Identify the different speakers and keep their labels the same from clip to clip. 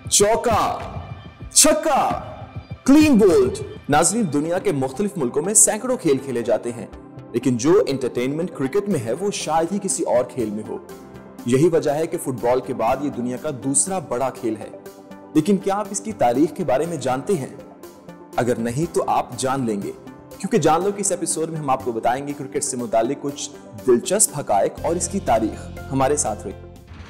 Speaker 1: चौका, छक्का, clean bowled. नाज़रीन, दुनिया के मुख्तलिफ मुल्कों में सैकड़ों खेल खेले जाते हैं, लेकिन जो एंटरटेनमेंट क्रिकेट में है वो शायद ही किसी और खेल में हो। यही वजह है कि फुटबॉल के बाद ये दुनिया का दूसरा बड़ा खेल है। लेकिन क्या आप इसकी तारीख के बारे में जानते हैं? अगर नहीं तो आप जान लेंगे, क्योंकि जान लो कि इस एपिसोड में हम आपको बताएंगे क्रिकेट से मुताल्लिक कुछ दिलचस्प हकायक और इसकी तारीख। हमारे साथ रहिए।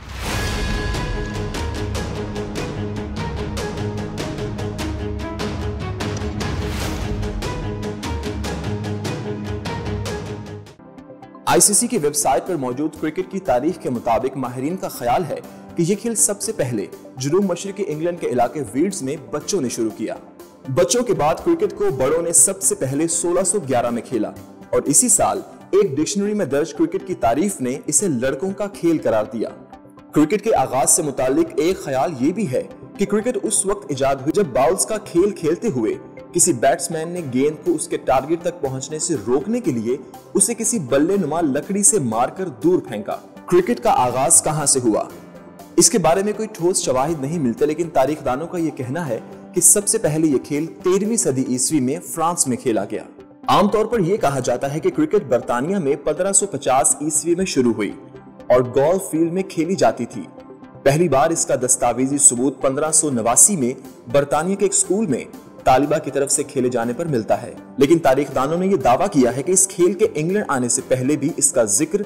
Speaker 1: आईसीसी की वेबसाइट पर मौजूद क्रिकेट की तारीख के मुताबिक माहिरीन का ख्याल है कि यह खेल सबसे पहले जनूब मशरिकी इंग्लैंड के इलाके वीड्स में बच्चों ने शुरू किया। बच्चों के बाद क्रिकेट को बड़ों ने सबसे पहले 1611 में खेला और इसी साल एक डिक्शनरी में दर्ज क्रिकेट की तारीफ ने इसे लड़कों का खेल करार दिया। क्रिकेट के आगाज से मुतालिक एक ख्याल ये भी है कि क्रिकेट उस वक्त इजाद हुई जब बाउल्स का खेल खेलते हुए किसी बैट्समैन ने गेंद को उसके टारगेट तक पहुंचने से रोकने के लिए उसे किसी बल्ले नुमा लकड़ी से मारकर दूर फेंका। क्रिकेट का आगाज कहां से हुआ, इसके बारे में कोई ठोस शवाहिद नहीं मिलते, लेकिन तारीखदानों का यह कहना है कि सबसे पहले यह खेल 13वीं सदी ईस्वी में फ्रांस में खेला गया। आमतौर पर यह कहा जाता है कि क्रिकेट बर्तानिया में 1550 ईस्वी में शुरू हुई और गोल्फ फील्ड में खेली जाती थी। पहली बार इसका दस्तावेजी सबूत 1589 में बर्तानिया के एक स्कूल में तालिबा की तरफ से खेले जाने पर मिलता है, लेकिन तारीखदानों ने यह दावा किया है कि इस खेल के इंग्लैंड आने से पहले भी इसका जिक्र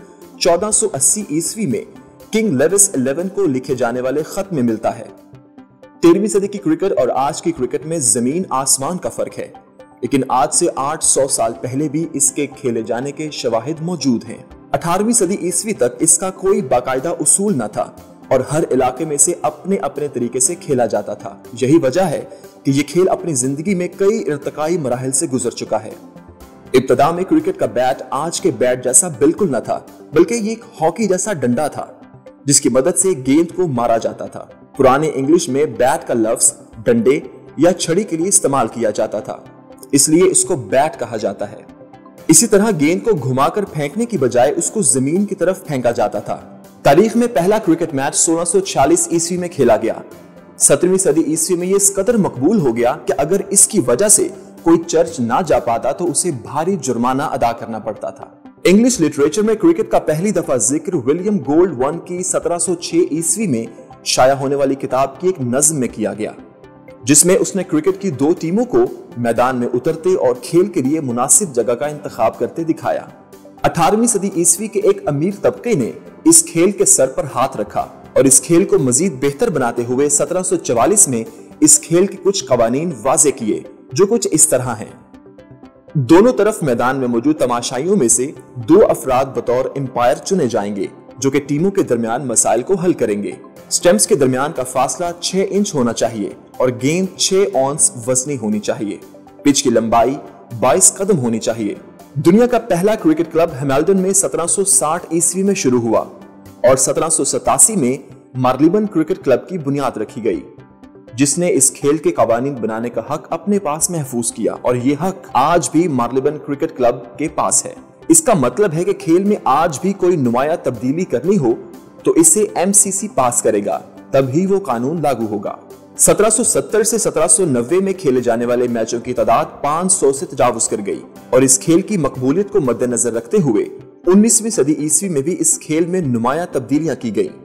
Speaker 1: 1480 ईस्वी में किंग लेविस 11 को लिखे जाने वाले खत में मिलता है। 13वीं सदी की क्रिकेट और आज की क्रिकेट में जमीन आसमान का फर्क है, लेकिन आज से 800 साल पहले भी इसके खेले जाने के शवाहिद मौजूद हैं। 18वीं सदी ईस्वी तक इसका कोई बाकायदा उसूल न था और हर इलाके में से अपने अपने तरीके से खेला जाता था। यही वजह है कि यह खेल अपनी जिंदगी में कई इर्तिकाई मराहिल से गुजर चुका है। इब्तदा में क्रिकेट का बैट आज के बैट जैसा बिल्कुल न था, बल्कि ये एक हॉकी जैसा डंडा था जिसकी मदद से गेंद को मारा जाता था। पुराने इंग्लिश में बैट का लफ्ज डंडे या छड़ी के लिए इस्तेमाल किया जाता था, इसलिए इसको बैट कहा जाता है। इसी तरह गेंद को घुमाकर फेंकने की बजाय उसको जमीन की तरफ फेंका जाता था। तारीख में पहला क्रिकेट मैच 1646 ईस्वी में खेला गया। 17वीं सदी ईस्वी में ये इस कदर मकबूल हो गया कि अगर इसकी वजह से कोई चर्च ना जा पाता तो उसे भारी जुर्माना अदा करना पड़ता था। इंग्लिश लिटरेचर में क्रिकेट का पहली दफा जिक्र विलियम गोल्ड वन की 1706 ईस्वी में शाया होने वाली किताब की एक नज्म में किया गया, जिसमें उसने क्रिकेट की दो टीमों को मैदान में उतरते और खेल के लिए मुनासिब जगह का इंतखाब करते दिखाया। 18वीं सदी ईस्वी के एक अमीर तबके ने इस खेल के सर पर हाथ रखा और इस खेल को मजीद बेहतर बनाते हुए 1744 में इस खेल के कुछ कवानीन वाजे किए, जो कुछ इस तरह हैं। दोनों तरफ मैदान में मौजूद तमाशाइयों में से 2 अफराद बतौर एम्पायर चुने जाएंगे, जो कि टीमों के दरमियान मसाइल को हल करेंगे। स्टंप्स के दरमियान का फासला 6 इंच होना चाहिए और गेंद 6 औंस वजनी होनी चाहिए। पिच की लंबाई 22 कदम होनी चाहिए। दुनिया का पहला क्रिकेट क्लब हैमिल्टन में 1760 ईस्वी में शुरू हुआ और 1787 में मार्लिबन क्रिकेट क्लब की बुनियाद रखी गई, जिसने इस खेल के कवानीन बनाने का हक अपने पास महफूज किया और ये हक आज भी मार्लिबन क्रिकेट क्लब के पास है। इसका मतलब है कि खेल में आज भी कोई नुमाया तब्दीली करनी हो तो इसे एमसीसी पास करेगा, तभी वो कानून लागू होगा। 1770 से 1790 में खेले जाने वाले मैचों की तादाद 500 से तजावुज कर गई और इस खेल की मकबूलियत को मद्देनजर रखते हुए 19वीं सदी ईस्वी में भी इस खेल में नुमाया तब्दीलियां की गई।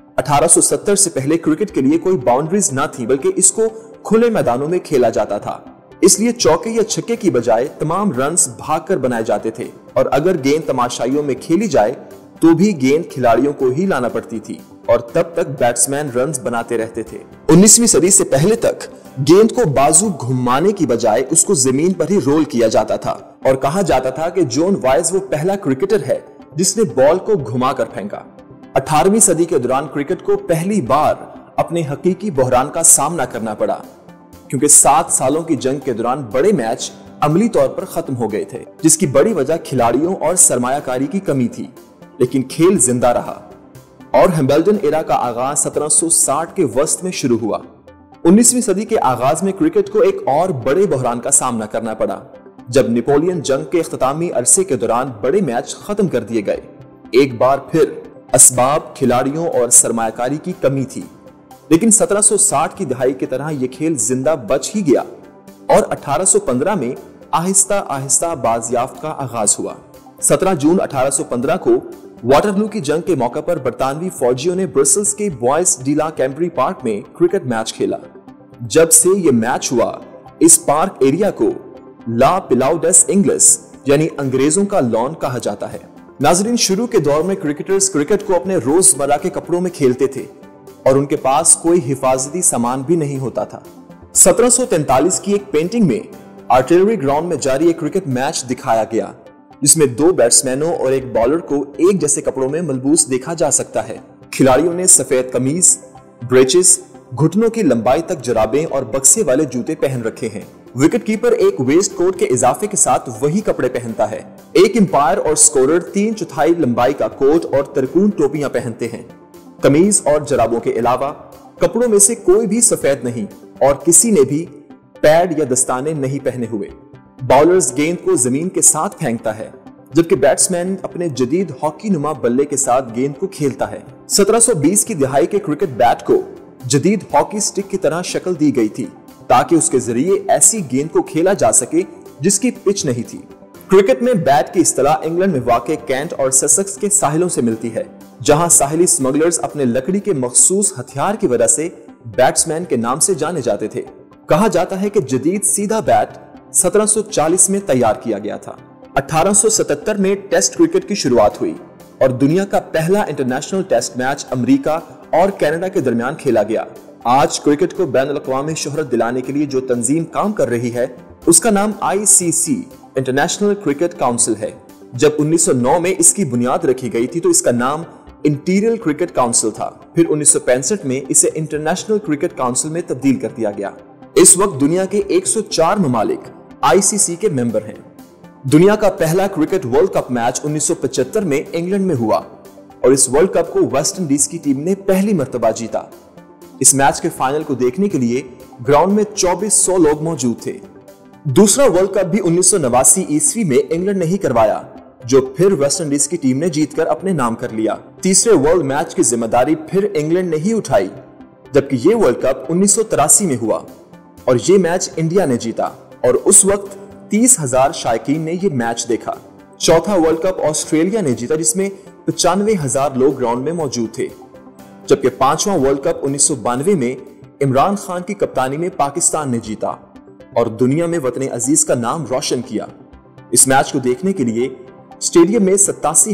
Speaker 1: 1870 से पहले क्रिकेट के लिए कोई बाउंड्रीज न थी, बल्कि इसको खुले मैदानों में खेला जाता था, इसलिए चौके या छक्के की बजाय तमाम रन्स भागकर बनाए जाते थे और अगर गेंद तमाशाइयों में खेली जाए तो भी गेंद खिलाड़ियों को ही लाना पड़ती थी और तब तक बैट्समैन रन्स बनाते रहते थे। 19वीं सदी से पहले तक गेंद को बाजू घुमाने की बजाय उसको जमीन पर ही रोल किया जाता था और कहा जाता था कि जॉन वाइज वो पहला क्रिकेटर है जिसने बॉल को घुमाकर फेंका। 18वीं सदी के दौरान क्रिकेट को पहली बार अपने हकीकी बहरान का सामना करना पड़ा, क्योंकि 7 सालों की जंग के दौरान बड़े मैच अमली तौर पर खत्म हो गए थे, जिसकी बड़ी वजह खिलाड़ियों और सरमायाकारी की कमी थी, लेकिन खेल जिंदा रहा और हैमिल्टन एरा का आगाज 1760 के वस्त में शुरू हुआ। 19वीं सदी के आगाज में क्रिकेट को एक और बड़े बहरान का सामना करना पड़ा, जब नेपोलियन जंग के इख्तितामी अरसे के दौरान बड़े मैच खत्म कर दिए गए। एक बार फिर असबाब, खिलाड़ियों और सरमायाकारी की कमी थी, लेकिन 1760 की दहाई की तरह यह खेल जिंदा बच ही गया और 1815 में आहिस्ता आहिस्ता बाजियाफ्त का आगाज हुआ। 17 जून 1815 को वाटरलू की जंग के मौके पर बरतानवी फौजियों ने ब्रसेल्स के Bois de la Cambre park में क्रिकेट मैच खेला। जब से यह मैच हुआ, इस पार्क एरिया को ला पिलाउ डेस इंग्लिस यानी अंग्रेजों का लॉन कहा जाता है। नाजरीन, शुरू के दौर में क्रिकेटर्स क्रिकेट को अपने रोजमर्रा के कपड़ों में खेलते थे और उनके पास कोई हिफाजती सामान भी नहीं होता था। 1743 की एक पेंटिंग में आर्टिलरी ग्राउंड में जारी एक क्रिकेट मैच दिखाया गया, जिसमें 2 बैट्समैनों और एक बॉलर को एक जैसे कपड़ों में मलबूस देखा जा सकता है। खिलाड़ियों ने सफेद कमीज, ब्रेचेस, घुटनों की लंबाई तक जराबें और बक्से वाले जूते पहन रखे हैं। विकेट कीपर एक वेस्ट कोट के इजाफे के साथ वही कपड़े पहनता है। एक अंपायर और स्कोरर 3/4 लंबाई का कोट और तरकून टोपियां पहनते हैं। कमीज और जराबों के अलावा कपड़ों में से कोई भी सफेद नहीं और किसी ने भी पैड या दस्ताने नहीं पहने हुए। बॉलर्स गेंद को जमीन के साथ फेंकता है, जबकि बैट्समैन अपने जदीद हॉकी नुमा बल्ले के साथ गेंद को खेलता है। 1720 की दहाई के क्रिकेट बैट को जदीद हॉकी स्टिक की तरह शक्ल दी गई थी ताकि उसके जरिए ऐसी गेंद को खेला जा सके जिसकी पिच नहीं थी। क्रिकेट में बैट की इस्तेलाह इंग्लैंड में वाक़े कैंट और ससेक्स के साहिलों से मिलती है, जहां साहिली स्मगलर्स अपने लकड़ी के मखसूस हथियार की वजह से बैट्समैन के नाम से जाने जाते थे। कहा जाता है कि जदीद सीधा बैट 1740 में तैयार किया गया था। 1877 में टेस्ट क्रिकेट की शुरुआत हुई और दुनिया का पहला इंटरनेशनल टेस्ट मैच अमेरिका और कनाडा के दरमियान खेला गया। आज क्रिकेट को बैनुल-अक़वामी शोहरत दिलाने के लिए जो तंजीम काम कर रही है, उसका नाम ICC इंटरनेशनल क्रिकेट काउंसिल है। जब 1909 में इसकी बुनियाद रखी गई थी तो इसका नाम इंटीरियर क्रिकेट काउंसिल था। फिर 1965 में इसे इंटरनेशनल क्रिकेट काउंसिल में तब्दील कर दिया गया। इस वक्त दुनिया के 104 ममालिक ICC के मेंबर हैं। दुनिया का पहला क्रिकेट वर्ल्ड कप मैच 1975 में इंग्लैंड में हुआ और इस वर्ल्ड कप को वेस्ट इंडीज की टीम ने पहली मर्तबा जीता। इस मैच के फाइनल को देखने के लिए ग्राउंड में 2400 लोग मौजूद थे। दूसरा वर्ल्ड कप भी 1989 ईस्वी में इंग्लैंड ने ही करवाया, जो फिर वेस्ट इंडीज की टीम ने जीतकर अपने नाम कर लिया। तीसरे वर्ल्ड मैच की जिम्मेदारी फिर इंग्लैंड ने ही उठाई, जबकि ये वर्ल्ड कप 1983 में हुआ और ये मैच इंडिया ने जीता और उस वक्त 30,000 शायकीन ने ये मैच देखा। चौथा वर्ल्ड कप ऑस्ट्रेलिया ने जीता, जिसमें 95,000 लोग ग्राउंड में मौजूद थे, जबकि 5वां वर्ल्ड कप 1992 में इमरान खान की कप्तानी में पाकिस्तान ने जीता और दुनिया में वतन अजीज का नाम रोशन किया। इस मैच को देखने के लिए स्टेडियम में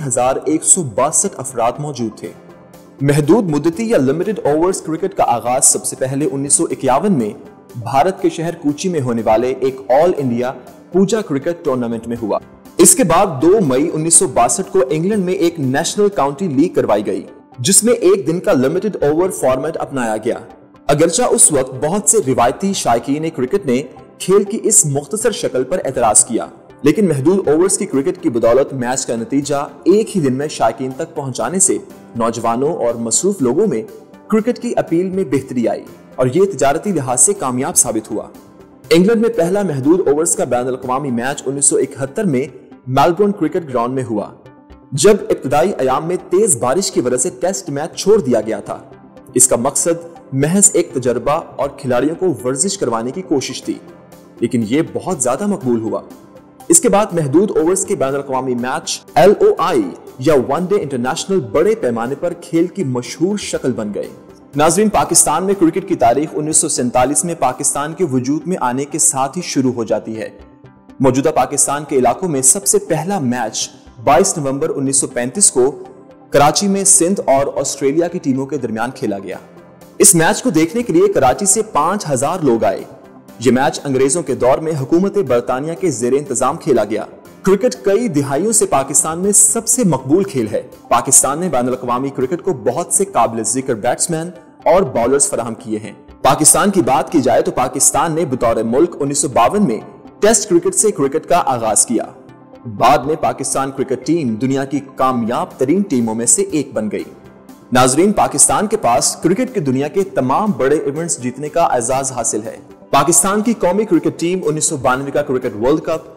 Speaker 1: 87,162 अफराद मौजूद थे। महदूद मुद्दती या लिमिटेड ओवर्स क्रिकेट का आगाज सबसे पहले 1951 में भारत के शहर कोची में होने वाले एक all India Puja cricket tournament में हुआ। इसके बाद 2 मई 1962 को इंग्लैंड में एक नेशनल काउंटी लीग करवाई गई, जिसमें एक दिन का लिमिटेड ओवर फॉर्मेट अपनाया गया। अगरचा उस वक्त बहुत से रिवायती शायकीन क्रिकेट ने खेल की इस मुख्तसर शक्ल पर एतराज किया, लेकिन महदूद ओवर्स की क्रिकेट की बदौलत मैच का नतीजा एक ही दिन में शायकीन तक पहुंचाने से नौजवानों और मसरूफ लोगों में क्रिकेट की अपील में बेहतरी आई और ये तिजारती लिहाज से कामयाब साबित हुआ। इंग्लैंड में पहला महदूद ओवर्स का बैनुल-अक़वामी मैच 1971 में मेलबर्न क्रिकेट ग्राउंड में हुआ, जब इब्तदाई अयाम में तेज बारिश की वजह से टेस्ट मैच छोड़ दिया गया था। इसका मकसद महज एक तजर्बा और खिलाड़ियों को वर्जिश करवाने की कोशिश थी, लेकिन ये बहुत ज्यादा मकबूल हुआ। इसके बाद महदूद ओवर्स के बैनुल-अक़वामी मैच LOI या वन डे इंटरनेशनल बड़े पैमाने पर खेल की मशहूर शक्ल बन गए। नाज़रीन, पाकिस्तान में क्रिकेट की तारीख 1947 में पाकिस्तान के वजूद में आने के साथ ही शुरू हो जाती है। मौजूदा पाकिस्तान के इलाकों में सबसे पहला मैच 22 नवंबर 1935 को कराची में सिंध और ऑस्ट्रेलिया की टीमों के दरमियान खेला गया। इस मैच को देखने के लिए कराची से 5,000 लोग आए। ये मैच अंग्रेजों के दौर में हुकूमत बरतानिया के ज़ेरे इंतजाम खेला गया। क्रिकेट कई दिहाइयों से पाकिस्तान में सबसे मकबूल खेल है। पाकिस्तान ने बैनुल-अक़वामी क्रिकेट को बहुत से काबिल जिक्र बैट्समैन और बॉलर्स फराहम किए हैं। पाकिस्तान की बात की जाए तो पाकिस्तान ने बतौर मुल्क 1952 में टेस्ट क्रिकेट से क्रिकेट का आगाज किया। बाद में पाकिस्तान क्रिकेट टीम दुनिया की कामयाब तरीन टीमों में से एक बन गई। नाजरीन, पाकिस्तान के पास क्रिकेट की दुनिया के तमाम बड़े इवेंट्स जीतने का एजाज हासिल है। पाकिस्तान की कौमी क्रिकेट टीम 1992 का क्रिकेट वर्ल्ड कप,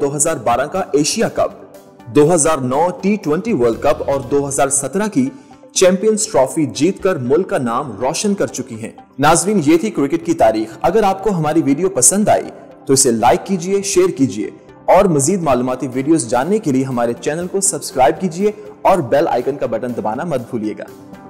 Speaker 1: 2012 का Asia cup, 2009 T20 world cup और 2017 की चैंपियंस ट्रॉफी जीतकर मुल्क का नाम रोशन कर चुकी हैं। नाजरीन, ये थी क्रिकेट की तारीख। अगर आपको हमारी वीडियो पसंद आई तो इसे लाइक कीजिए, शेयर कीजिए और मजीद मालूमाती वीडियोस जानने के लिए हमारे चैनल को सब्सक्राइब कीजिए और बेल आइकन का बटन दबाना मत भूलिएगा।